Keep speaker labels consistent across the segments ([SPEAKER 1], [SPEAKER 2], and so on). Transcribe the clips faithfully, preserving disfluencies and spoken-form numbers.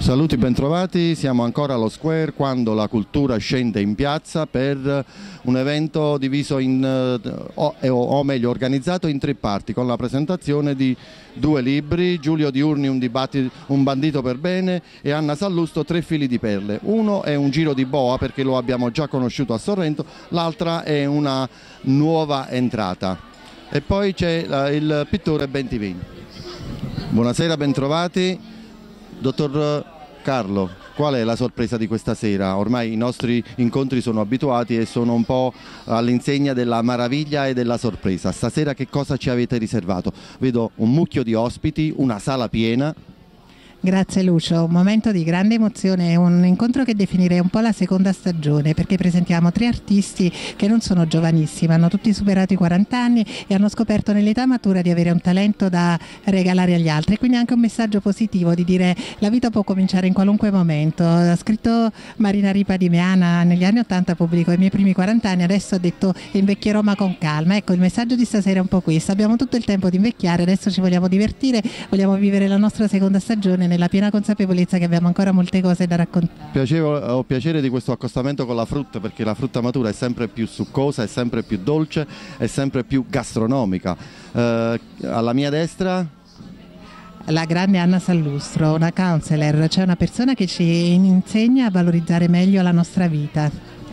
[SPEAKER 1] Saluti, bentrovati, siamo ancora allo Square quando la cultura scende in piazza per un evento diviso in, o, o meglio organizzato in tre parti, con la presentazione di due libri, Giulio Diurni, un, un bandito per bene, e Anna Sallusto, Tre fili di perle. Uno è un giro di boa perché lo abbiamo già conosciuto a Sorrento, l'altra è una nuova entrata. E poi c'è il pittore Bentivegni. Buonasera, bentrovati. Dottor Carlo, qual è la sorpresa di questa sera? Ormai i nostri incontri sono abituati e sono un po' all'insegna della meraviglia e della sorpresa. Stasera che cosa ci avete riservato? Vedo un mucchio di ospiti, una sala piena.
[SPEAKER 2] Grazie Lucio, un momento di grande emozione, un incontro che definirei un po' la seconda stagione, perché presentiamo tre artisti che non sono giovanissimi, hanno tutti superato i quaranta anni e hanno scoperto nell'età matura di avere un talento da regalare agli altri, quindi anche un messaggio positivo di dire la vita può cominciare in qualunque momento. Ha scritto Marina Ripa di Meana negli anni ottanta, pubblico i miei primi quaranta anni, adesso ha detto invecchierò ma con calma. Ecco, il messaggio di stasera è un po' questo: abbiamo tutto il tempo di invecchiare, adesso ci vogliamo divertire, vogliamo vivere la nostra seconda stagione nella piena consapevolezza che abbiamo ancora molte cose da raccontare.
[SPEAKER 1] Piacevo, ho piacere di questo accostamento con la frutta, perché la frutta matura è sempre più succosa, è sempre più dolce, è sempre più gastronomica. Eh, alla mia destra
[SPEAKER 2] la grande Anna Sallustro, una counselor, cioè una persona che ci insegna a valorizzare meglio la nostra vita.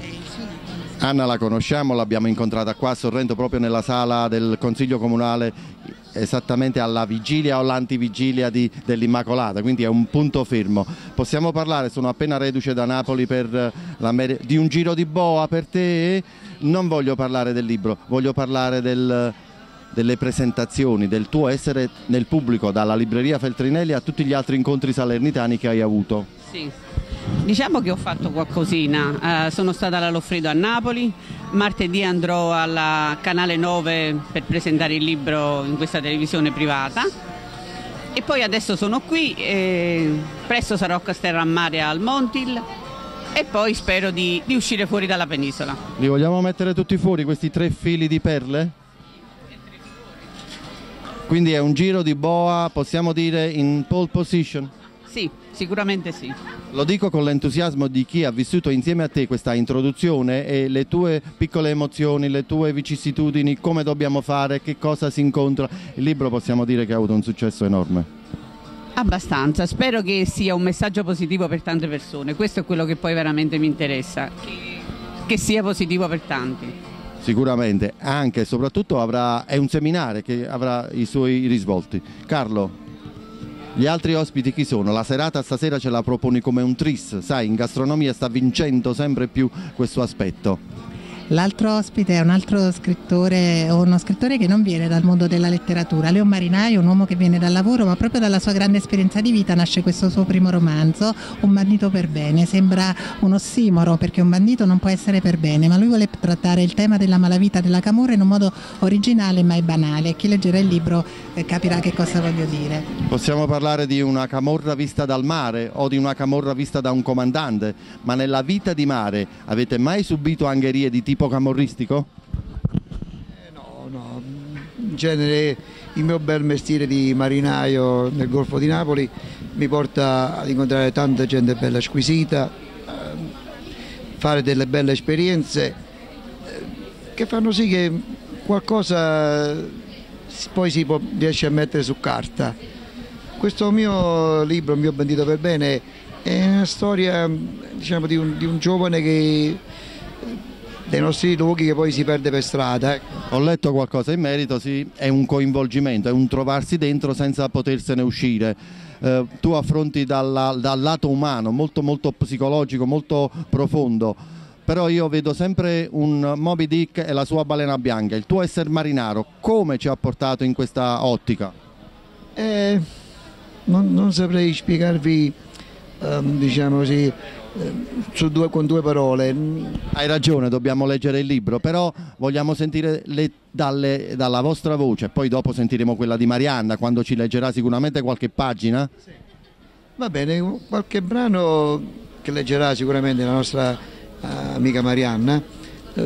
[SPEAKER 1] Anna la conosciamo, l'abbiamo incontrata qua a Sorrento proprio nella sala del Consiglio Comunale, esattamente alla vigilia o l'antivigilia dell'Immacolata, quindi è un punto fermo. Possiamo parlare, sono appena reduce da Napoli, per la, di un giro di boa per te. Non voglio parlare del libro, voglio parlare del, delle presentazioni, del tuo essere nel pubblico, dalla libreria Feltrinelli a tutti gli altri incontri salernitani che hai avuto.
[SPEAKER 3] Sì. Diciamo che ho fatto qualcosina, uh, sono stata alla Loffredo a Napoli, martedì andrò al Canale nove per presentare il libro in questa televisione privata e poi adesso sono qui, e presto sarò a Castellammare al Montil e poi spero di, di uscire fuori dalla penisola.
[SPEAKER 1] Li vogliamo mettere tutti fuori questi tre fili di perle? Quindi è un giro di boa, possiamo dire, in pole position?
[SPEAKER 3] Sì, sicuramente sì.
[SPEAKER 1] Lo dico con l'entusiasmo di chi ha vissuto insieme a te questa introduzione e le tue piccole emozioni, le tue vicissitudini, come dobbiamo fare, che cosa si incontra. Il libro possiamo dire che ha avuto un successo enorme.
[SPEAKER 3] Abbastanza, spero che sia un messaggio positivo per tante persone, questo è quello che poi veramente mi interessa, che, che sia positivo per tanti.
[SPEAKER 1] Sicuramente, anche e soprattutto avrà, è un seminario che avrà i suoi risvolti. Carlo, gli altri ospiti chi sono? La serata stasera ce la proponi come un tris, sai, in gastronomia sta vincendo sempre più questo aspetto.
[SPEAKER 2] L'altro ospite è un altro scrittore, uno scrittore che non viene dal mondo della letteratura. Leo Marinai, un uomo che viene dal lavoro, ma proprio dalla sua grande esperienza di vita nasce questo suo primo romanzo, Un bandito per bene. Sembra un ossimoro perché un bandito non può essere per bene, ma lui vuole trattare il tema della malavita, della camorra in un modo originale mai banale. Chi leggerà il libro eh, capirà che cosa voglio dire.
[SPEAKER 1] Possiamo parlare di una camorra vista dal mare o di una camorra vista da un comandante, ma nella vita di mare avete mai subito angherie di tipo camorristico?
[SPEAKER 4] Eh no, no, in genere il mio bel mestiere di marinaio nel Golfo di Napoli mi porta ad incontrare tanta gente bella squisita, eh, fare delle belle esperienze eh, che fanno sì che qualcosa poi si può, riesce a mettere su carta. Questo mio libro, Il mio bandito per bene, è una storia, diciamo, di un, di un giovane che dei nostri luoghi che poi si perde per strada.
[SPEAKER 1] Ho letto qualcosa in merito, sì, è un coinvolgimento, è un trovarsi dentro senza potersene uscire. Eh, tu affronti dalla, dal lato umano, molto molto psicologico, molto profondo, però io vedo sempre un Moby Dick e la sua balena bianca. Il tuo essere marinaro come ci ha portato in questa ottica?
[SPEAKER 4] Eh, non, non saprei spiegarvi, um, diciamo così, Su due, con due parole.
[SPEAKER 1] Hai ragione, dobbiamo leggere il libro, però vogliamo sentire le, dalle, dalla vostra voce, poi dopo sentiremo quella di Marianna quando ci leggerà sicuramente qualche pagina.
[SPEAKER 4] Sì. Va bene, qualche brano che leggerà sicuramente la nostra uh, amica Marianna. Uh,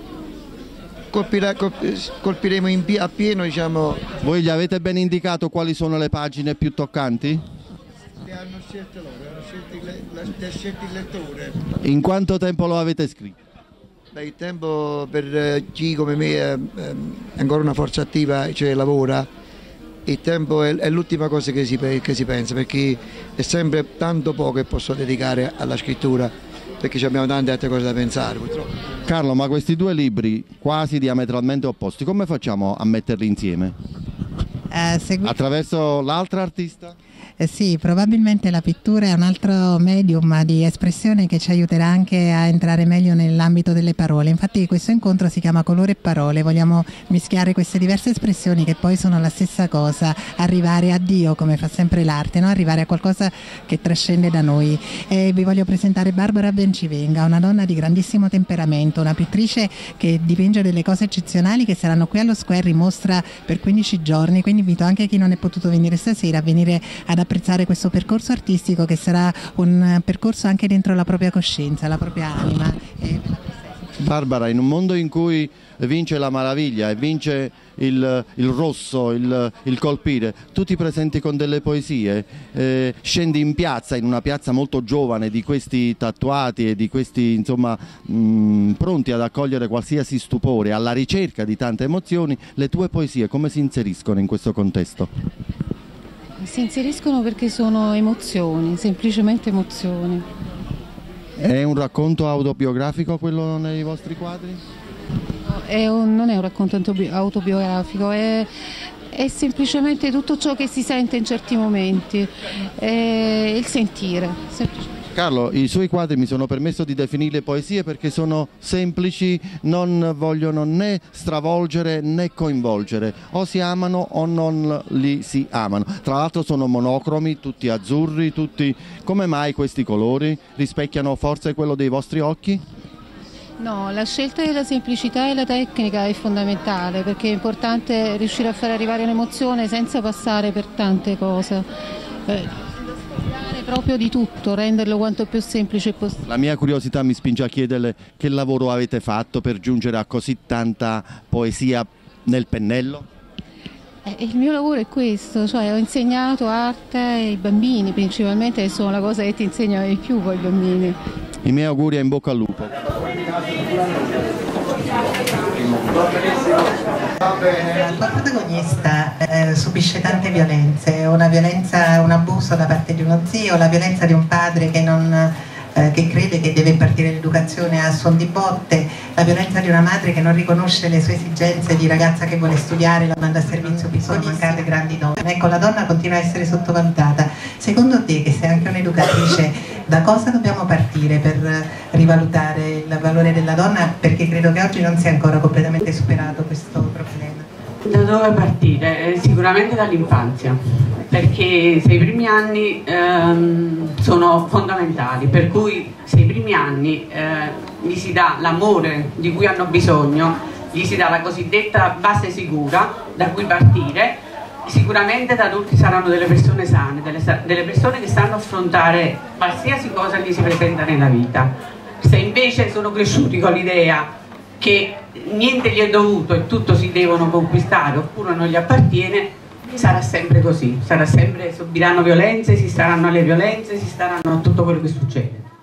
[SPEAKER 4] colpirà, colp, colpiremo in, a pieno, diciamo.
[SPEAKER 1] Voi gli avete ben indicato quali sono le pagine più toccanti?
[SPEAKER 4] Le hanno scelte loro, hanno scelto il, la, le ha scelto il lettore.
[SPEAKER 1] In quanto tempo lo avete scritto?
[SPEAKER 4] Beh, il tempo per chi come me è, è ancora una forza attiva, cioè lavora, il tempo è, è l'ultima cosa che si, che si pensa, perché è sempre tanto poco che posso dedicare alla scrittura, perché abbiamo tante altre cose da pensare purtroppo.
[SPEAKER 1] Carlo, ma questi due libri quasi diametralmente opposti, come facciamo a metterli insieme?
[SPEAKER 2] Eh, segui...
[SPEAKER 1] Attraverso l'altra artista?
[SPEAKER 2] Eh sì, probabilmente la pittura è un altro medium di espressione che ci aiuterà anche a entrare meglio nell'ambito delle parole. Infatti questo incontro si chiama Colore e Parole, vogliamo mischiare queste diverse espressioni che poi sono la stessa cosa, arrivare a Dio come fa sempre l'arte, no? Arrivare a qualcosa che trascende da noi. E vi voglio presentare Barbara Bencivenga, una donna di grandissimo temperamento, una pittrice che dipinge delle cose eccezionali che saranno qui allo Square in mostra per quindici giorni, quindi invito anche chi non è potuto venire stasera a venire ad apprezzare questo percorso artistico che sarà un percorso anche dentro la propria coscienza, la propria anima.
[SPEAKER 1] Barbara, in un mondo in cui vince la meraviglia e vince il, il rosso, il, il colpire, tu ti presenti con delle poesie, eh, scendi in piazza, in una piazza molto giovane di questi tatuati e di questi insomma mh, pronti ad accogliere qualsiasi stupore, alla ricerca di tante emozioni. Le tue poesie come si inseriscono in questo contesto?
[SPEAKER 5] Si inseriscono perché sono emozioni, semplicemente emozioni.
[SPEAKER 1] È un racconto autobiografico quello nei vostri quadri?
[SPEAKER 5] È un, non è un racconto autobiografico, è, è semplicemente tutto ciò che si sente in certi momenti, è il sentire. Semplicemente.
[SPEAKER 1] Carlo, i suoi quadri mi sono permesso di definirle poesie perché sono semplici, non vogliono né stravolgere né coinvolgere, o si amano o non li si amano. Tra l'altro sono monocromi, tutti azzurri, tutti... Come mai questi colori? Rispecchiano forse quello dei vostri occhi?
[SPEAKER 5] No, la scelta della semplicità e la tecnica è fondamentale perché è importante riuscire a far arrivare un'emozione senza passare per tante cose. Eh. Proprio di tutto, renderlo quanto più semplice possibile.
[SPEAKER 1] La mia curiosità mi spinge a chiederle che lavoro avete fatto per giungere a così tanta poesia nel pennello?
[SPEAKER 5] Eh, il mio lavoro è questo, cioè ho insegnato arte ai bambini principalmente, che sono la cosa che ti insegnano di più poi i bambini.
[SPEAKER 1] I miei auguri e in bocca al lupo.
[SPEAKER 2] La tua protagonista eh, subisce tante violenze, una violenza, un abuso da parte di uno zio, la violenza di un padre che, non, eh, che crede che deve impartire l'educazione a suon di botte, la violenza di una madre che non riconosce le sue esigenze di ragazza che vuole studiare, la manda a servizio, sono mancate grandi donne. Ecco, la donna continua a essere sottovalutata. Secondo te, che sei anche un'educatrice, da cosa dobbiamo partire per rivalutare il valore della donna? Perché credo che oggi non sia ancora completamente superato questo problema.
[SPEAKER 3] Da dove partire? Eh, sicuramente dall'infanzia, perché se i primi anni ehm, sono fondamentali, per cui se i primi anni eh, gli si dà l'amore di cui hanno bisogno, gli si dà la cosiddetta base sicura da cui partire, sicuramente da adulti saranno delle persone sane, delle, delle persone che sanno affrontare qualsiasi cosa gli si presenta nella vita. Se invece sono cresciuti con l'idea che niente gli è dovuto e tutto si devono conquistare oppure non gli appartiene, sarà sempre così, sarà sempre, subiranno violenze, si staranno alle violenze, si staranno a tutto quello che succede.